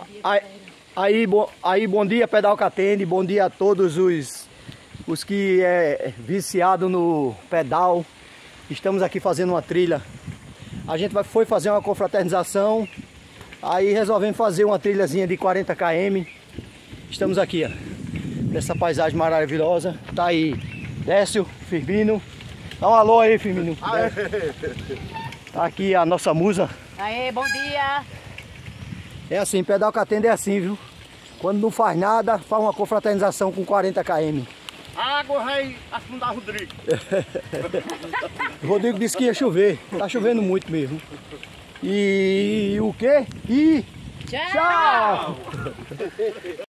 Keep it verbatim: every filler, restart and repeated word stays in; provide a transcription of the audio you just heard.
Aí, aí, bom, aí, bom dia, Pedal Catende, bom dia a todos os, os que é viciado no pedal. Estamos aqui fazendo uma trilha. A gente vai, foi fazer uma confraternização, aí resolvemos fazer uma trilhazinha de quarenta quilômetros. Estamos aqui, ó, nessa paisagem maravilhosa. Tá aí Décio, Firmino. Dá um alô aí, Firmino. Tá aqui a nossa musa. Aê, bom dia! É assim, Pedal Catende é assim, viu? Quando não faz nada, faz uma confraternização com quarenta quilômetros. A água vai afundar o Rodrigo. O Rodrigo disse que ia chover. Tá chovendo muito mesmo. E o quê? E Tchau! tchau!